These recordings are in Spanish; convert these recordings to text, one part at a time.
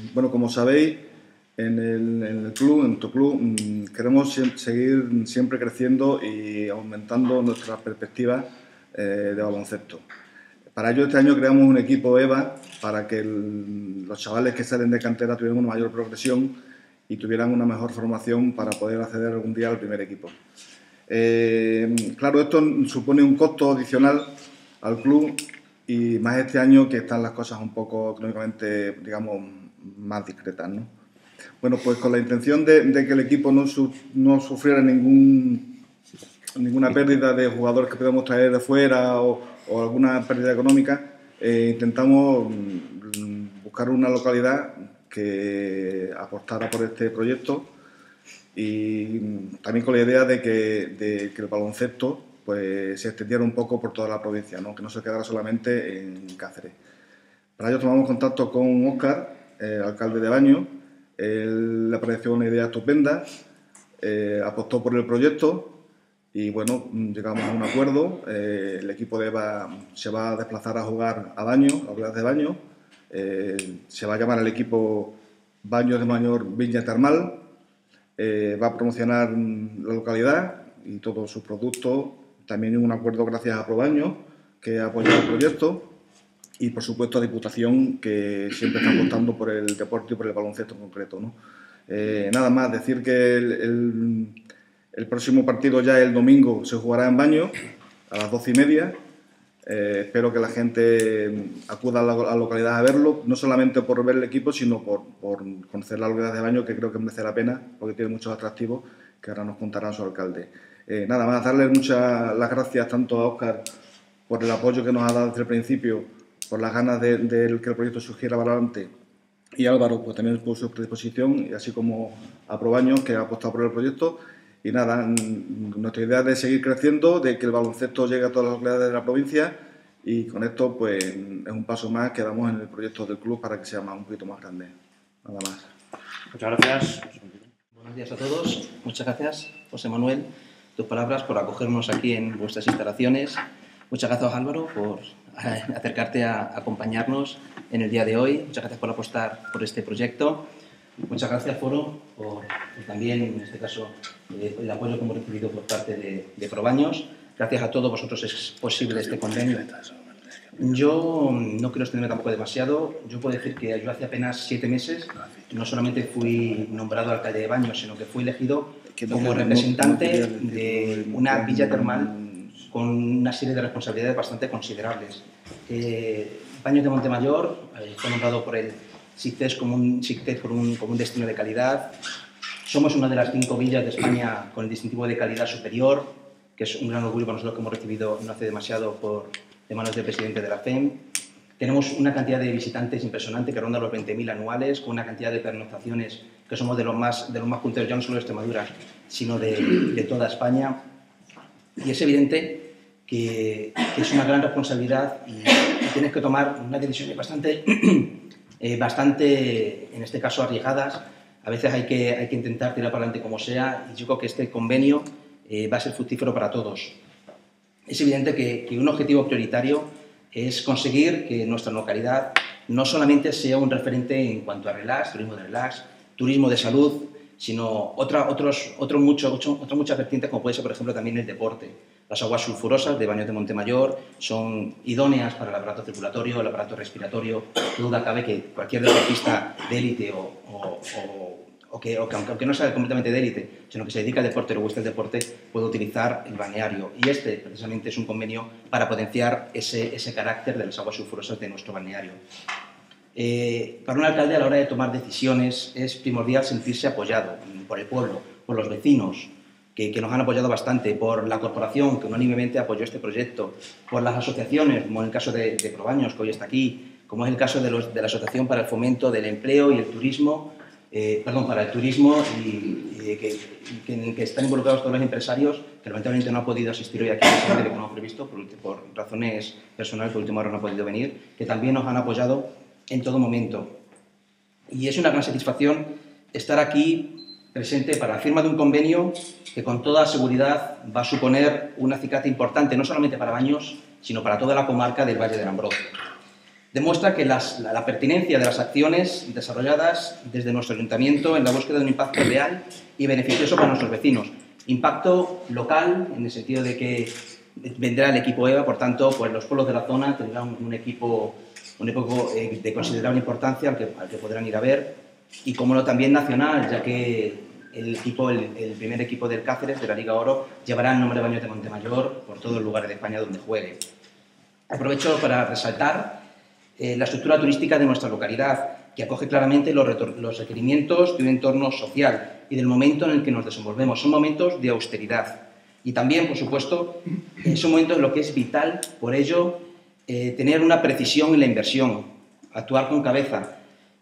Bueno, como sabéis, en nuestro club, queremos seguir siempre creciendo y aumentando nuestras perspectivas de baloncesto. Para ello, este año creamos un equipo EVA para que los chavales que salen de cantera tuvieran una mayor progresión y tuvieran una mejor formación para poder acceder algún día al primer equipo. Claro, esto supone un costo adicional al club y más este año que están las cosas un poco económicamente, digamos, más discretas, ¿no? Bueno, pues con la intención de que el equipo no sufriera ninguna pérdida de jugadores que podamos traer de fuera o alguna pérdida económica, intentamos buscar una localidad que apostara por este proyecto y también con la idea de que el baloncesto pues se extendiera un poco por toda la provincia, ¿no? Que no se quedara solamente en Cáceres. Para ello tomamos contacto con Óscar, el alcalde de Baños. Él le pareció una idea estupenda, apostó por el proyecto y bueno, llegamos a un acuerdo. El equipo de EVA se va a desplazar a jugar a Baños, a Oblast de Baños. Se va a llamar el equipo Baños de Mayor Viña Termal. Va a promocionar la localidad y todos sus productos. También un acuerdo gracias a Probaños, que ha apoyado el proyecto. Y, por supuesto, a Diputación, que siempre está apostando por el deporte y por el baloncesto en concreto, ¿no? Nada más, decir que el próximo partido ya el domingo se jugará en Baños a las 12:30. Espero que la gente acuda a la localidad a verlo, no solamente por ver el equipo, sino por conocer la localidad de Baños, que creo que merece la pena, porque tiene muchos atractivos que ahora nos contará su alcalde. Nada más, darle muchas las gracias tanto a Óscar por el apoyo que nos ha dado desde el principio, por las ganas de que el proyecto surgiera para adelante, y Álvaro pues también por su predisposición, y así como a Probaños, que ha apostado por el proyecto. Y nada, nuestra idea es de seguir creciendo, de que el baloncesto llegue a todas las localidades de la provincia, y con esto pues es un paso más que damos en el proyecto del club para que sea un poquito más grande. Nada más. Muchas gracias. Buenos días a todos. Muchas gracias, José Manuel, tus palabras, por acogernos aquí en vuestras instalaciones. Muchas gracias, Álvaro, por acercarte a acompañarnos en el día de hoy. Muchas gracias por apostar por este proyecto. Muchas gracias, Foro, por también, en este caso, el apoyo que hemos recibido por parte de Probaños. Gracias a todos vosotros es posible este convenio. Yo no quiero extenderme tampoco demasiado. Yo puedo decir que yo hace apenas 7 meses no solamente fui nombrado alcalde de Baños, sino que fui elegido como representante de una villa termal con una serie de responsabilidades bastante considerables. Baños de Montemayor fue nombrado por el SICTES como un destino de calidad. Somos una de las 5 villas de España con el distintivo de calidad superior, que es un gran orgullo para nosotros que hemos recibido no hace demasiado de manos del presidente de la FEM. Tenemos una cantidad de visitantes impresionante que ronda los 20.000 anuales, con una cantidad de pernoctaciones que somos de los más punteros, ya no solo de Extremadura, sino de toda España. Y es evidente que es una gran responsabilidad y tienes que tomar unas decisiones bastante, en este caso, arriesgadas. A veces hay que intentar tirar para adelante como sea, y yo creo que este convenio va a ser fructífero para todos. Es evidente que un objetivo prioritario es conseguir que nuestra localidad no solamente sea un referente en cuanto a relax, turismo de relax, turismo de salud, sino otras muchas vertientes, como puede ser, por ejemplo, también el deporte. Las aguas sulfurosas de Baños de Montemayor son idóneas para el aparato circulatorio, el aparato respiratorio. No duda cabe que cualquier deportista de élite aunque no sea completamente de élite, sino que se dedica al deporte o le gusta el deporte, puede utilizar el balneario. Y este, precisamente, es un convenio para potenciar ese carácter de las aguas sulfurosas de nuestro balneario. Para un alcalde, a la hora de tomar decisiones, es primordial sentirse apoyado por el pueblo, por los vecinos, que nos han apoyado bastante, por la corporación, que unánimemente apoyó este proyecto, por las asociaciones, como en el caso de Probaños, que hoy está aquí, como es el caso de la Asociación para el Fomento del Empleo y el Turismo, para el turismo, en el que están involucrados todos los empresarios, que lamentablemente no han podido asistir hoy aquí, que no hemos previsto, por razones personales, por última hora no han podido venir, que también nos han apoyado en todo momento. Y es una gran satisfacción estar aquí presente para la firma de un convenio que con toda seguridad va a suponer un acicate importante, no solamente para Baños, sino para toda la comarca del Valle del Ambroz. demuestra que la pertinencia de las acciones desarrolladas desde nuestro ayuntamiento en la búsqueda de un impacto real y beneficioso para nuestros vecinos. Impacto local, en el sentido de que vendrá el equipo EVA, por tanto, pues los pueblos de la zona tendrán un equipo de considerable importancia al que podrán ir a ver, y como no también nacional, ya que el primer equipo del Cáceres, de la Liga Oro, llevará el nombre de Baños de Montemayor por todos los lugares de España donde juegue. Aprovecho para resaltar la estructura turística de nuestra localidad, que acoge claramente los requerimientos de un entorno social y del momento en el que nos desenvolvemos. Son momentos de austeridad. Y también, por supuesto, son momentos en los que es vital, por ello, tener una precisión en la inversión, actuar con cabeza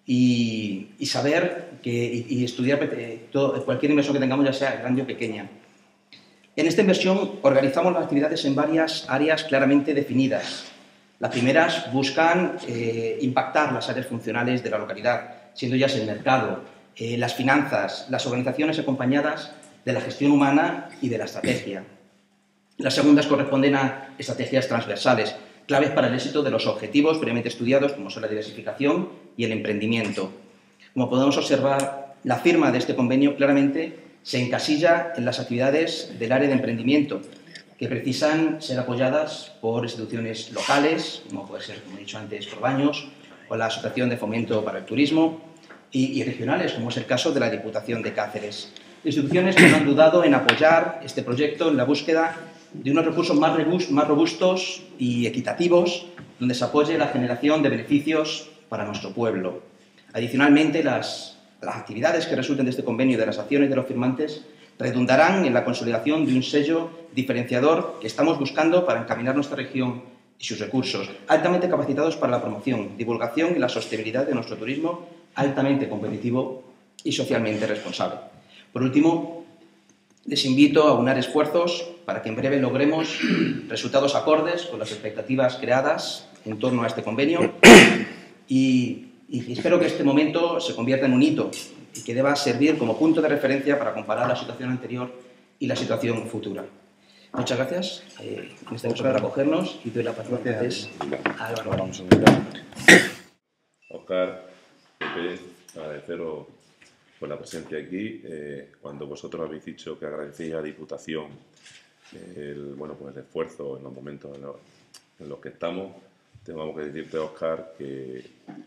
y saber y estudiar cualquier inversión que tengamos, ya sea grande o pequeña. En esta inversión organizamos las actividades en varias áreas claramente definidas. Las primeras buscan impactar las áreas funcionales de la localidad, siendo ellas el mercado, las finanzas, las organizaciones acompañadas de la gestión humana y de la estrategia. Las segundas corresponden a estrategias transversales, claves para el éxito de los objetivos previamente estudiados, como son la diversificación y el emprendimiento. Como podemos observar, la firma de este convenio claramente se encasilla en las actividades del área de emprendimiento, que precisan ser apoyadas por instituciones locales, como puede ser, como he dicho antes, Probaños, o la Asociación de Fomento para el Turismo, y regionales, como es el caso de la Diputación de Cáceres. Instituciones que no han dudado en apoyar este proyecto en la búsqueda de unos recursos más robustos y equitativos, donde se apoye la generación de beneficios para nuestro pueblo. Adicionalmente, las actividades que resulten de este convenio y de las acciones de los firmantes redundarán en la consolidación de un sello diferenciador que estamos buscando para encaminar nuestra región y sus recursos, altamente capacitados para la promoción, divulgación y la sostenibilidad de nuestro turismo, altamente competitivo y socialmente responsable. Por último, les invito a aunar esfuerzos para que en breve logremos resultados acordes con las expectativas creadas en torno a este convenio y espero que este momento se convierta en un hito y que deba servir como punto de referencia para comparar la situación anterior y la situación futura. Muchas gracias en este caso por acogernos y doy la palabra a Álvaro. Óscar, Pepe, agradeceros por la presencia aquí. Cuando vosotros habéis dicho que agradecéis a la Diputación el esfuerzo en los momentos en los que estamos, tengo que decirte, Óscar, que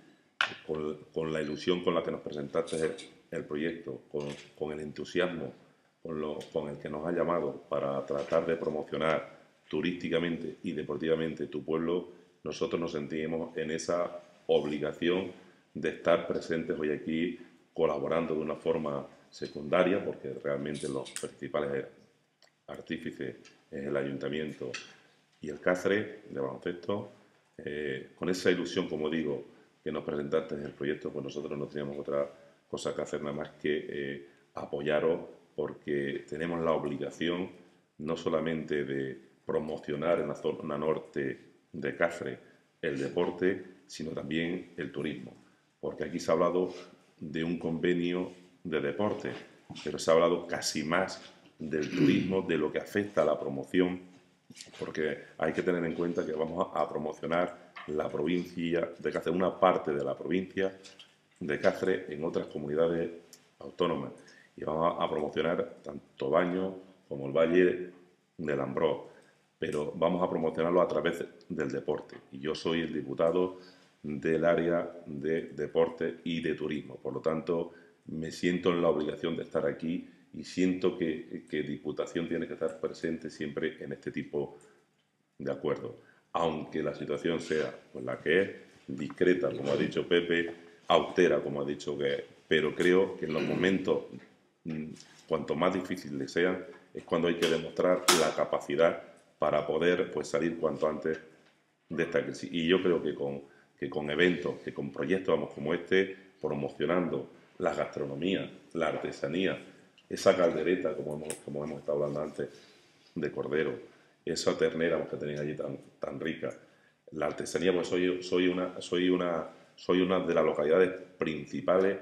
con la ilusión con la que nos presentaste el proyecto, con el entusiasmo con el que nos has llamado para tratar de promocionar turísticamente y deportivamente tu pueblo, nosotros nos sentimos en esa obligación de estar presentes hoy aquí colaborando de una forma secundaria, porque realmente los principales artífices es el Ayuntamiento y el Cáceres de baloncesto. Con esa ilusión, como digo, que nos presentaste en el proyecto, pues nosotros no teníamos otra cosa que hacer nada más que apoyaros, porque tenemos la obligación no solamente de promocionar en la zona norte de Cáceres el deporte, sino también el turismo, porque aquí se ha hablado de un convenio de deporte, pero se ha hablado casi más del turismo, de lo que afecta a la promoción, porque hay que tener en cuenta que vamos a promocionar la provincia de Cáceres, una parte de la provincia de Cáceres en otras comunidades autónomas, y vamos a promocionar tanto Baños como el Valle del Ambrós, pero vamos a promocionarlo a través del deporte, y yo soy el diputado del área de deporte y de turismo, por lo tanto me siento en la obligación de estar aquí y siento que Diputación tiene que estar presente siempre en este tipo de acuerdos, aunque la situación sea pues, la que es, discreta, como ha dicho Pepe, austera, como ha dicho que, pero creo que en los momentos, cuanto más difíciles sean, es cuando hay que demostrar la capacidad para poder pues, salir cuanto antes de esta crisis. Y yo creo que con eventos, que con proyectos como este, promocionando la gastronomía, la artesanía, esa caldereta, como hemos estado hablando antes, de cordero, esa ternera que tenéis allí tan rica, la artesanía, pues soy una de las localidades principales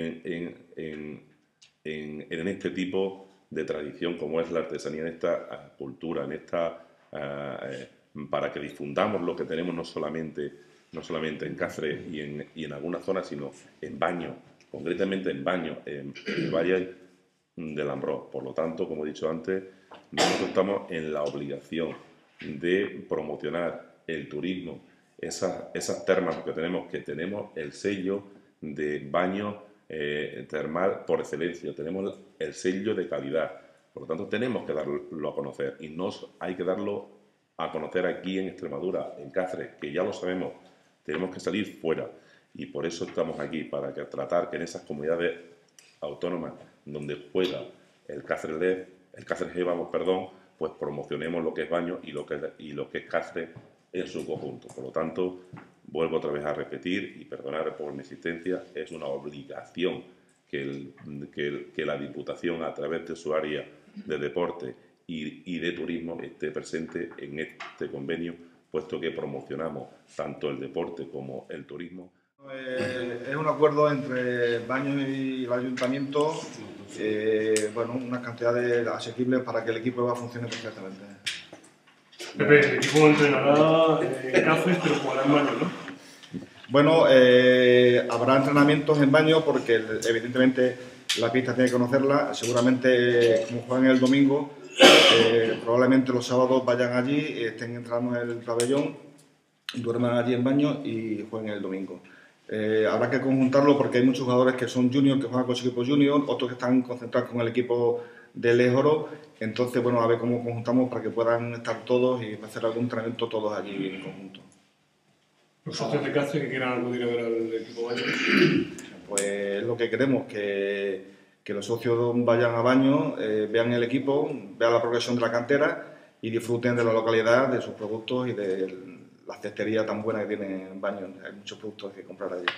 en este tipo de tradición, como es la artesanía, en esta cultura, para que difundamos lo que tenemos no solamente no solamente en Cáceres y en algunas zonas, sino en Baños, concretamente en Baños, en el Valle del Ambrós. Por lo tanto, como he dicho antes, nosotros estamos en la obligación de promocionar el turismo, esas termas que tenemos el sello de baño termal por excelencia, tenemos el sello de calidad. Por lo tanto, tenemos que darlo a conocer, y no hay que darlo a conocer aquí en Extremadura, en Cáceres, que ya lo sabemos, tenemos que salir fuera, y por eso estamos aquí, para tratar que en esas comunidades autónomas donde juega el Cáceres G, pues promocionemos lo que es Baños y lo que es Cáceres en su conjunto. Por lo tanto, vuelvo otra vez a repetir, y perdonar por mi insistencia, es una obligación que la Diputación, a través de su área de deporte y de turismo, esté presente en este convenio, puesto que promocionamos tanto el deporte como el turismo. Es un acuerdo entre Baños y el Ayuntamiento, bueno, unas cantidades asequibles para que el equipo EVA funcione perfectamente. Pepe, el equipo entrenará en Cáceres, pero jugará en Baños, ¿no? Bueno, habrá entrenamientos en Baños porque evidentemente la pista tiene que conocerla. Seguramente, como juegan el domingo, probablemente los sábados vayan allí, estén entrando en el pabellón, duerman allí en Baños y jueguen el domingo. Habrá que conjuntarlo porque hay muchos jugadores que son juniors, que juegan con su equipo junior, otros que están concentrados con el equipo de Lejoro. Entonces, bueno, a ver cómo conjuntamos para que puedan estar todos y hacer algún entrenamiento todos allí en conjunto. Los socios de Cáceres que quieran acudir a ver al equipo Baños. Pues es lo que queremos, que los socios vayan a Baños, vean el equipo, vean la progresión de la cantera y disfruten de la localidad, de sus productos y de la cestería tan buena que tiene Baños. Hay muchos productos que comprar allí.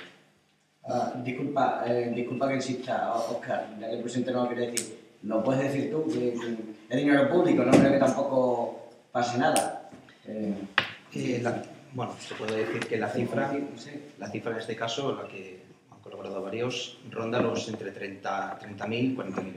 Disculpa que insista, Óscar, ya que el presidente no lo quiere decir. ¿No puedes decir tú que es dinero público? No creo que tampoco pase nada. Bueno, se puede decir que la cifra en este caso, la que han colaborado varios, ronda los entre 30.000 y 40.000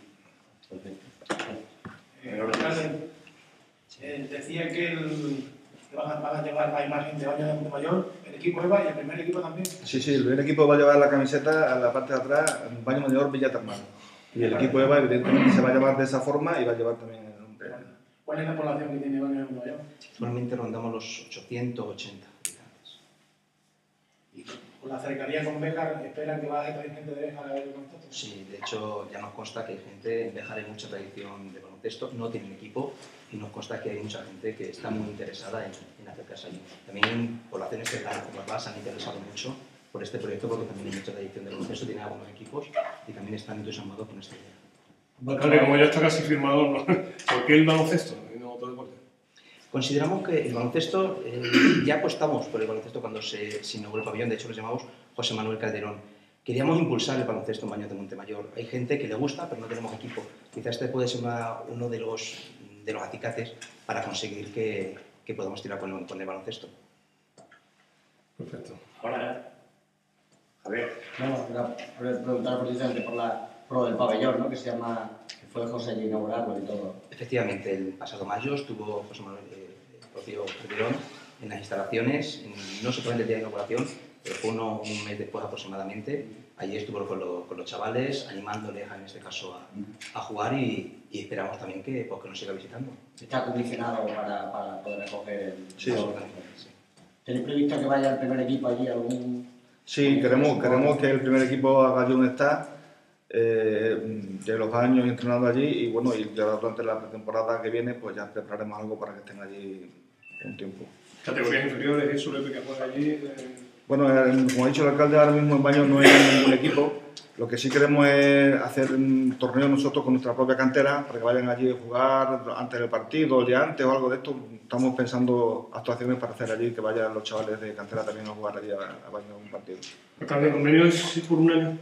euros. Decía que van a llevar la imagen de Baños de Montemayor, el equipo EVA y el primer equipo también. Sí, el primer equipo va a llevar la camiseta a la parte de atrás, Baños Mayor Villa Termal. Y el equipo EVA, evidentemente, se va a llevar de esa forma y va a llevar también el nombre. ¿Cuál es la población que tiene Baños de Montemayor? Actualmente rondamos los 880 habitantes. ¿Y con la cercanía con Béjar esperan que baje también gente de Béjar a ver el baloncesto? Sí, de hecho ya nos consta que hay gente, en Béjar hay mucha tradición de baloncesto, no tienen equipo, y nos consta que hay mucha gente que está muy interesada en acercarse allí. También poblaciones cercanas como Barbás se han interesado mucho por este proyecto porque también hay mucha tradición de baloncesto, tienen algunos equipos y también están entusiasmados con esta idea. Alcalde, como ya está casi firmado, ¿no? ¿Por qué el baloncesto y no otro deporte? Consideramos que el baloncesto, ya apostamos por el baloncesto cuando se inauguró el pabellón, de hecho lo llamamos José Manuel Calderón. Queríamos impulsar el baloncesto en Baños de Montemayor. Hay gente que le gusta, pero no tenemos equipo. Quizás este puede ser uno de los acicates para conseguir que podamos tirar con el baloncesto. Perfecto. Ahora, Javier, preguntar precisamente por lo del pabellón, ¿no? Que fue José allí inaugurarlo y todo. Efectivamente, el pasado mayo estuvo José Manuel, el propio Calderón, en las instalaciones, no solamente el día de inauguración, pero fue un mes después aproximadamente. Allí estuvo con los chavales, animándoles en este caso a jugar y esperamos también que nos siga visitando. ¿Está condicionado para poder acoger el...? Sí. ¿Tenéis previsto que vaya el primer equipo allí algún...? Sí, queremos que el primer equipo haga allí un staff de los años entrenando allí y bueno, y ya durante la pretemporada que viene pues ya prepararemos algo para que estén allí un tiempo. ¿Categorías inferiores, eso, que juega allí? Bueno, como ha dicho el alcalde, ahora mismo en Baños no hay ningún equipo. Lo que sí queremos es hacer un torneo nosotros con nuestra propia cantera para que vayan allí a jugar antes del partido, el día antes o algo de esto. Estamos pensando actuaciones para hacer allí que vayan los chavales de cantera también a jugar allí a Baños un partido. ¿El convenio es por un año?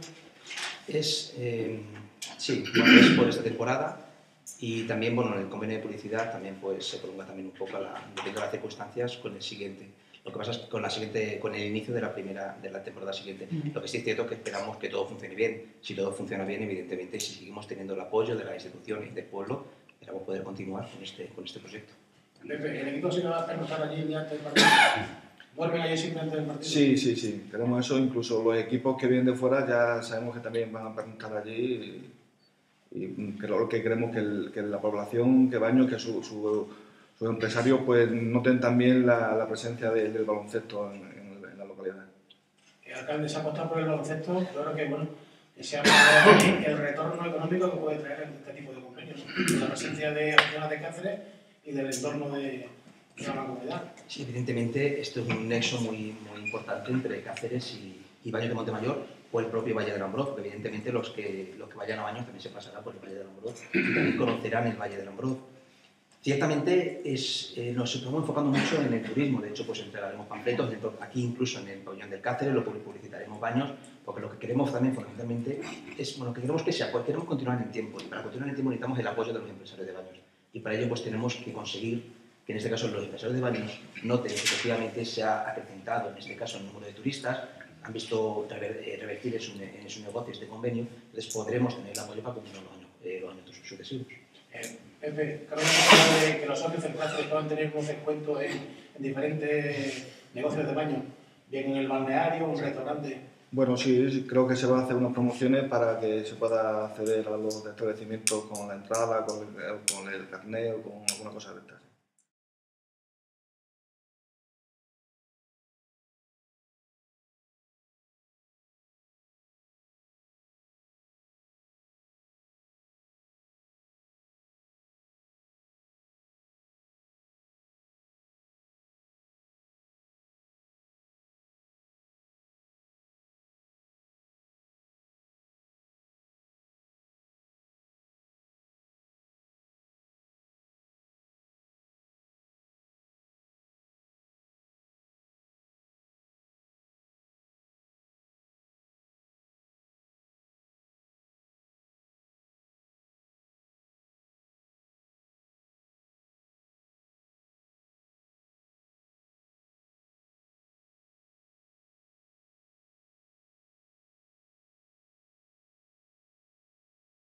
Sí, bueno, es por esta temporada y también, bueno, en el convenio de publicidad también pues, se prolonga también un poco dependiendo de las circunstancias con el siguiente. Lo que pasa es que con el inicio de la temporada siguiente. Lo que sí es cierto es que esperamos que todo funcione bien. Si todo funciona bien, evidentemente, si seguimos teniendo el apoyo de las instituciones y del pueblo, esperamos poder continuar con este proyecto. Pepe, ¿el equipo se va a pernotar allí el día antes del partido? ¿Duermen allí simplemente del partido? Sí, queremos eso. Incluso los equipos que vienen de fuera ya sabemos que también van a preguntar allí y que lo que queremos que la población, que Baños, que sus empresarios pues noten también la presencia del baloncesto en la localidad. El alcalde se ha apostado por el baloncesto, yo creo que bueno, se ha apostado también el retorno económico que puede traer este tipo de convenios, ¿no? La presencia de aficionados de Cáceres y del entorno de la comunidad. Sí, evidentemente esto es un nexo muy importante entre Cáceres y Baños de Montemayor o el propio Valle del Ambroz, porque evidentemente los que vayan a Baños también se pasarán por el Valle del Ambroz y también conocerán el Valle del Ambroz. Ciertamente nos estamos enfocando mucho en el turismo, de hecho pues entregaremos panfletos, aquí incluso en el pabellón del Cáceres lo publicitaremos Baños, porque lo que queremos también fundamentalmente es, bueno, que queremos que sea, queremos continuar en el tiempo y para continuar en el tiempo necesitamos el apoyo de los empresarios de Baños y para ello pues tenemos que conseguir que en este caso los empresarios de Baños noten que efectivamente se ha acrecentado en este caso el número de turistas, han visto revertir en su negocio este convenio, entonces podremos tener el apoyo para continuar los años sucesivos. Pepe, creo que que los socios del Cáceres puedan tener unos descuentos en diferentes negocios de baño, bien en el balneario, un restaurante. Bueno, sí, creo que se van a hacer unas promociones para que se pueda acceder a los establecimientos con la entrada, con el carnet o con alguna cosa de estas.